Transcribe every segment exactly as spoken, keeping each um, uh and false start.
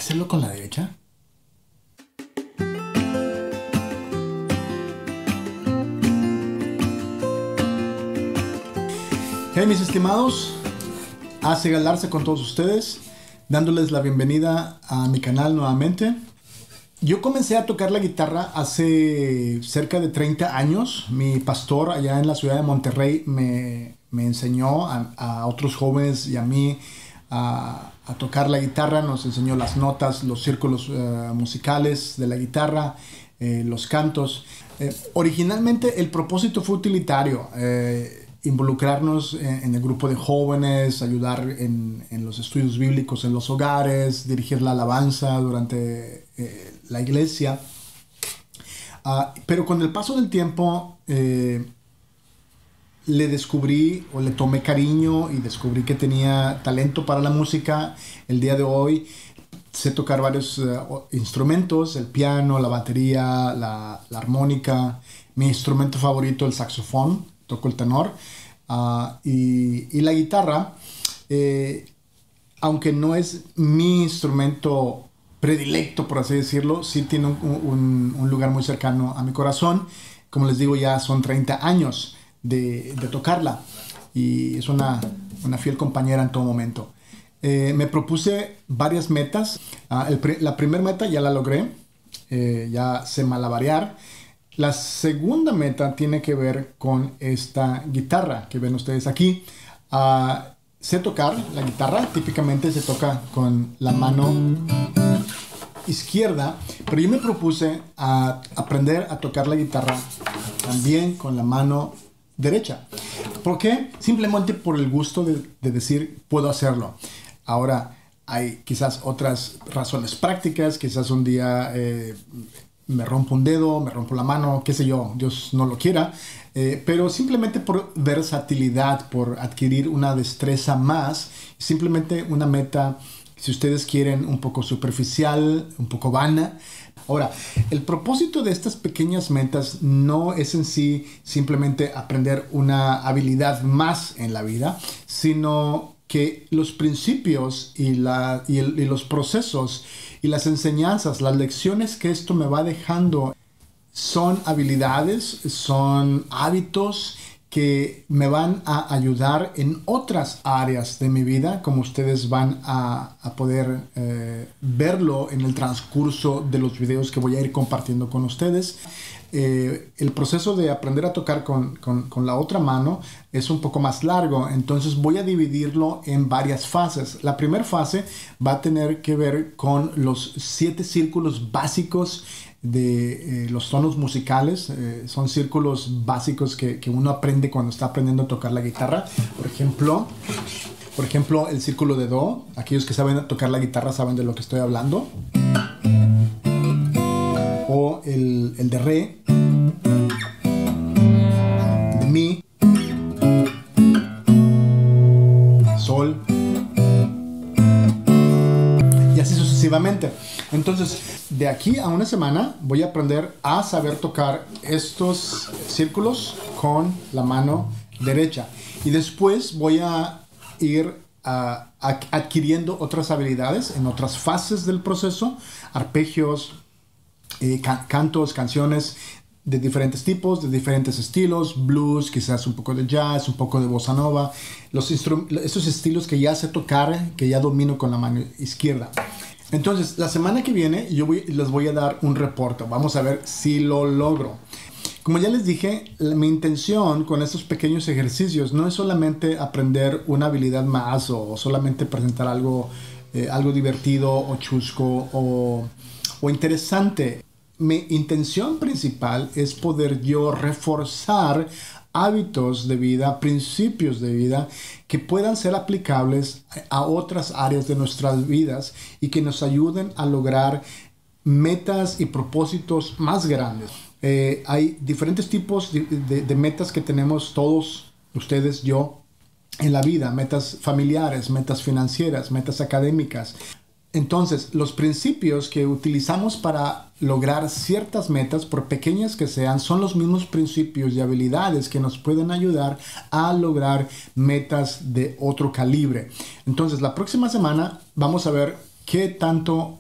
hacerlo con la derecha? Hey, mis estimados, hace galarse con todos ustedes, dándoles la bienvenida a mi canal nuevamente. Yo comencé a tocar la guitarra hace cerca de treinta años. Mi pastor allá en la ciudad de Monterrey me, me enseñó a, a otros jóvenes y a mí a, a tocar la guitarra. Nos enseñó las notas, los círculos uh, musicales de la guitarra, eh, los cantos. Eh, originalmente el propósito fue utilitario. Eh, involucrarnos en, en el grupo de jóvenes, ayudar en, en los estudios bíblicos en los hogares, dirigir la alabanza durante eh, la iglesia. Uh, pero con el paso del tiempo eh, le descubrí o le tomé cariño y descubrí que tenía talento para la música. El día de hoy sé tocar varios uh, instrumentos, el piano, la batería, la, la armónica. Mi instrumento favorito, el saxofón, toco el tenor. Uh, y, y la guitarra, eh, aunque no es mi instrumento predilecto, por así decirlo, sí tiene un, un, un lugar muy cercano a mi corazón. Como les digo, ya son treinta años de, de tocarla y es una, una fiel compañera en todo momento. Eh, me propuse varias metas. Uh, el, la primera meta ya la logré, eh, ya sé malabarear. La segunda meta tiene que ver con esta guitarra que ven ustedes aquí. Uh, sé tocar la guitarra, típicamente se toca con la mano izquierda, pero yo me propuse a aprender a tocar la guitarra también con la mano derecha. ¿Por qué? Simplemente por el gusto de, de decir, puedo hacerlo. Ahora, hay quizás otras razones prácticas, quizás un día Eh, me rompo un dedo, me rompo la mano, qué sé yo, Dios no lo quiera, eh, pero simplemente por versatilidad, por adquirir una destreza más, simplemente una meta, si ustedes quieren, un poco superficial, un poco vana. Ahora, el propósito de estas pequeñas metas no es en sí simplemente aprender una habilidad más en la vida, sino que los principios y, la, y, el, y los procesos y las enseñanzas, las lecciones que esto me va dejando son habilidades, son hábitos que me van a ayudar en otras áreas de mi vida, como ustedes van a, a poder eh, verlo en el transcurso de los videos que voy a ir compartiendo con ustedes. Eh, el proceso de aprender a tocar con, con, con la otra mano es un poco más largo, entonces voy a dividirlo en varias fases. La primera fase va a tener que ver con los siete círculos básicos de eh, los tonos musicales. Eh, son círculos básicos que, que uno aprende cuando está aprendiendo a tocar la guitarra. Por ejemplo, por ejemplo, el círculo de Do. Aquellos que saben tocar la guitarra saben de lo que estoy hablando. O el, el de Re, de Mi, Sol, y así sucesivamente. Entonces, de aquí a una semana voy a aprender a saber tocar estos círculos con la mano derecha. Y después voy a ir a, a, adquiriendo otras habilidades en otras fases del proceso, arpegios, Eh, can cantos, canciones de diferentes tipos, de diferentes estilos, blues, quizás un poco de jazz, un poco de bossa nova, los esos estilos que ya sé tocar, que ya domino con la mano izquierda. Entonces, la semana que viene yo voy, les voy a dar un reporte. Vamos a ver si lo logro. Como ya les dije, la, mi intención con estos pequeños ejercicios no es solamente aprender una habilidad más o, o solamente presentar algo, eh, algo divertido o chusco o, o interesante. Mi intención principal es poder yo reforzar hábitos de vida, principios de vida que puedan ser aplicables a otras áreas de nuestras vidas y que nos ayuden a lograr metas y propósitos más grandes. Eh, hay diferentes tipos de, de, de metas que tenemos todos, ustedes, yo, en la vida. Metas familiares, metas financieras, metas académicas. Entonces, los principios que utilizamos para lograr ciertas metas, por pequeñas que sean, son los mismos principios y habilidades que nos pueden ayudar a lograr metas de otro calibre. Entonces, la próxima semana vamos a ver qué tanto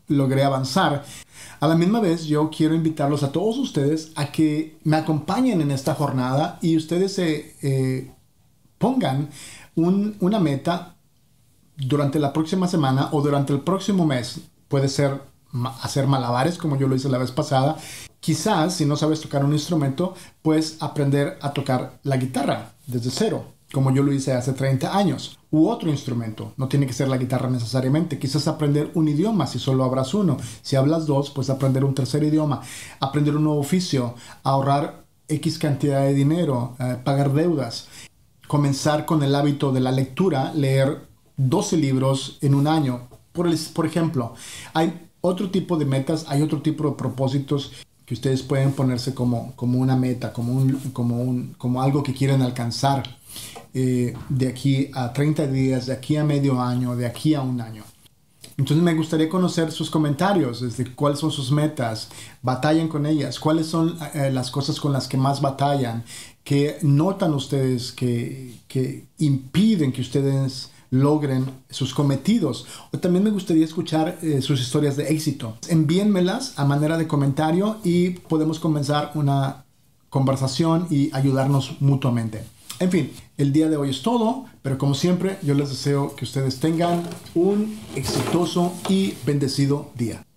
logré avanzar. A la misma vez, yo quiero invitarlos a todos ustedes a que me acompañen en esta jornada y ustedes se eh, pongan un, una meta durante la próxima semana o durante el próximo mes. Puede ser hacer malabares, como yo lo hice la vez pasada. Quizás, si no sabes tocar un instrumento, puedes aprender a tocar la guitarra desde cero, como yo lo hice hace treinta años. U otro instrumento. No tiene que ser la guitarra necesariamente. Quizás aprender un idioma si solo hablas uno. Si hablas dos, pues aprender un tercer idioma. Aprender un nuevo oficio. Ahorrar X cantidad de dinero. Eh, pagar deudas. Comenzar con el hábito de la lectura. Leer doce libros en un año. Por, el, por ejemplo, hay otro tipo de metas. Hay otro tipo de propósitos que ustedes pueden ponerse como, como una meta. Como, un, como, un, como algo que quieren alcanzar. Eh, de aquí a treinta días, de aquí a medio año, de aquí a un año. Entonces me gustaría conocer sus comentarios, desde cuáles son sus metas, batallan con ellas, cuáles son eh, las cosas con las que más batallan, que notan ustedes que, que impiden que ustedes logren sus cometidos. O también me gustaría escuchar eh, sus historias de éxito. Envíenmelas a manera de comentario y podemos comenzar una conversación y ayudarnos mutuamente. En fin, el día de hoy es todo, pero como siempre yo les deseo que ustedes tengan un exitoso y bendecido día.